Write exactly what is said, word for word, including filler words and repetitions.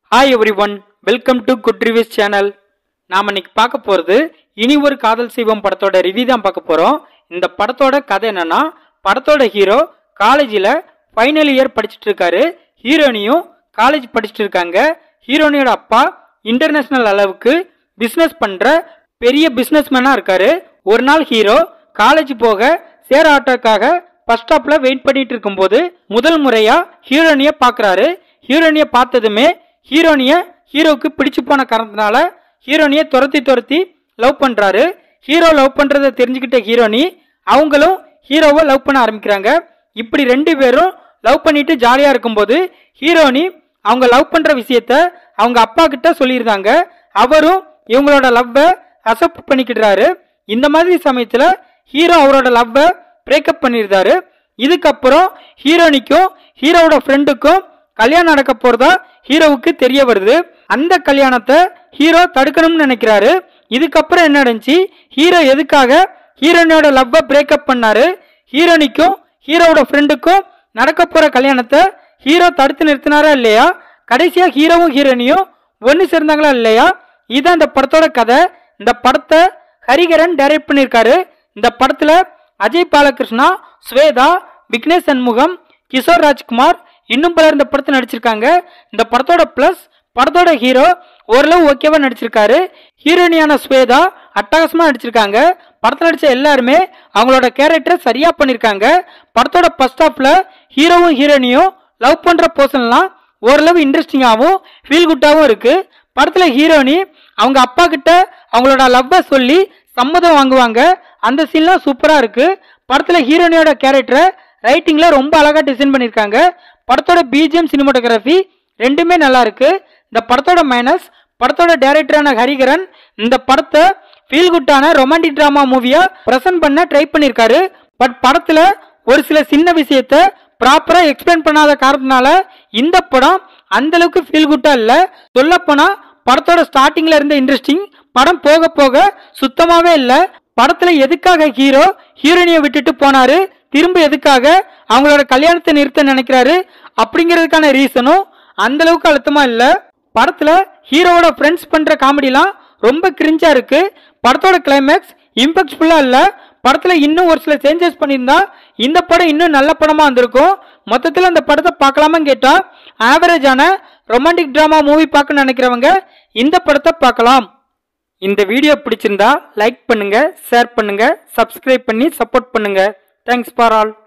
Hi everyone, welcome to Good Reviews channel. நாம இன்னைக்கு பார்க்க போறது இனி ஒரு காதல் செய்வோம் படத்தோட ரிவ்யூ தான் பார்க்க போறோம். இந்த படத்தோட கதை என்னன்னா, படத்தோட ஹீரோ காலேஜில் ஃபைனல் இயர் படிச்சுட்டு இருக்காரு. ஹீரோனியும் காலேஜ் படிச்சுட்டு இருக்காங்க. ஹீரோனியோட அப்பா இன்டர்நேஷனல் அளவுக்கு பிஸ்னஸ் பண்ற பெரிய பிஸ்னஸ் மேனா இருக்காரு. ஒரு நாள் ஹீரோ காலேஜ் போக சேர ஆட்டோக்காக பஸ் ஸ்டாப்ல வெயிட் பண்ணிட்டு இருக்கும்போது முதல் முறையா ஹீரோனிய பாக்குறாரு. ஹீரோனிய பார்த்ததுமே ஹீரோனிய ஹீரோவுக்கு பிடிச்சு போன காரணத்தினால ஹீரோனிய துரத்தி துரத்தி லவ் பண்றாரு. ஹீரோ லவ் பண்றதை தெரிஞ்சுக்கிட்ட ஹீரோனி அவங்களும் ஹீரோவை லவ் பண்ண ஆரம்பிக்கிறாங்க. இப்படி ரெண்டு பேரும் லவ் பண்ணிட்டு ஜாலியா இருக்கும்போது ஹீரோனி அவங்க லவ் பண்ற விஷயத்த அவங்க அப்பா கிட்ட சொல்லியிருந்தாங்க. அவரும் இவங்களோட லவ்வை அக்செப்ட் பண்ணிக்கிட்டாரு. இந்த மாதிரி சமயத்துல ஹீரோ அவரோட லவ்வை பிரேக்கப் பண்ணியிருந்தாரு. இதுக்கப்புறம் ஹீரோனிக்கும் ஹீரோவோட ஃப்ரெண்டுக்கும் கல்யாணம் நடக்க போறதா ஹீரோவுக்கு தெரிய வருது. அந்த கல்யாணத்தை ஹீரோ தடுக்கணும்னு நினைக்கிறாரு. இதுக்கப்புறம் என்ன நடந்துச்சு, ஹீரோ எதுக்காக ஹீரோனியோட லவ்வை பிரேக்கப் பண்ணாரு, ஹீரோனிக்கும் ஹீரோவோட ஃப்ரெண்டுக்கும் நடக்க போற கல்யாணத்தை ஹீரோ தடுத்து நிறுத்தினாரா இல்லையா, கடைசியா ஹீரோவும் ஹீரோனியும் ஒன்னு சேர்ந்தாங்களா இல்லையா, இதுதான் இந்த படத்தோட கதை. இந்த படத்தை ஹரிகரன் டைரக்ட் பண்ணியிருக்காரு. இந்த படத்துல அஜய் பாலகிருஷ்ணா, ஸ்வேதா, விக்னேஷ் சண்முகம், கிஷோர் ராஜ்குமார் இன்னும் பலர் இந்த படத்தை நடிச்சிருக்காங்க. இந்த படத்தோட பிளஸ் படத்தோட ஹீரோ ஓரளவு ஓகேவா நடிச்சிருக்காரு. ஹீரோனியான ஸ்வேதா அட்டகாசமா நடிச்சிருக்காங்க. படத்தில் நடிச்ச எல்லாருமே அவங்களோட கேரக்டரை சரியா பண்ணிருக்காங்க. படத்தோட ஃபர்ஸ்ட் ஹாஃப்ல ஹீரோவும் ஹீரோனியும் லவ் பண்ற போர்ஷன்லாம் ஓரளவு இன்ட்ரெஸ்டிங்காகவும் ஃபீல் குட்டாகவும் இருக்கு. படத்துல ஹீரோனி அவங்க அப்பா கிட்ட அவங்களோட லவ்வை சொல்லி சம்மதம் வாங்குவாங்க. அந்த சீன்லாம் சூப்பரா இருக்கு. படத்துல ஹீரோனியோட கேரக்டரை ரைட்டிங்ல ரொம்ப அழகா டிசைன் பண்ணிருக்காங்க. படத்தோட பிஜிஎம், சினிமாட்டோகிராஃபி ரெண்டுமே நல்லா இருக்கு. இந்த படத்தோட மைனஸ் படத்தோட டைரக்டரான ஹரிகரன் இந்த படத்தை ஃபீல் குட்டான ரொமான்டிக் டிராமா மூவியா பிரசன்ட் பண்ண ட்ரை பண்ணிருக்காரு. பட் படத்துல ஒரு சில சின்ன விஷயத்த ப்ராப்பரா எக்ஸ்பிளைன் பண்ணாத காரணத்தினால இந்த படம் அந்த அளவுக்கு ஃபீல் குட்டா இல்ல. சொல்ல போனா படத்தோட ஸ்டார்டிங்ல இருந்த இன்ட்ரெஸ்டிங் படம் போக போக சுத்தமாவே இல்ல. படத்துல எதுக்காக ஹீரோ ஹீரோனியை விட்டுட்டு போனாரு, திரும்ப எதுக்காக அவங்களோட கல்யாணத்தை நிறுத்த நினைக்கிறாரு அப்படிங்கிறதுக்கான ரீசனும் அந்த அளவுக்கு அழுத்தமா இல்ல. படத்துல ஹீரோவோட ஃப்ரெண்ட்ஸ் பண்ற காமெடிலாம் ரொம்ப கிரிஞ்சா இருக்கு. படத்தோட கிளைமேக்ஸ் இம்பாக்ட்ஃபுல்லா இல்ல. படத்துல இன்னும் ஒரு சில சேஞ்சஸ் பண்ணியிருந்தா இந்த படம் இன்னும் நல்ல படமா வந்திருக்கும். மொத்தத்தில் அந்த படத்தை பார்க்கலாமா கேட்டா ஆவரேஜான ரொமான்டிக் டிராமா மூவி பார்க்க நினைக்கிறவங்க இந்த படத்தை பார்க்கலாம். இந்த வீடியோ பிடிச்சிருந்தா லைக் பண்ணுங்க, ஷேர் பண்ணுங்க, சப்ஸ்கிரைப் பண்ணி சப்போர்ட் பண்ணுங்க. Thanks for all.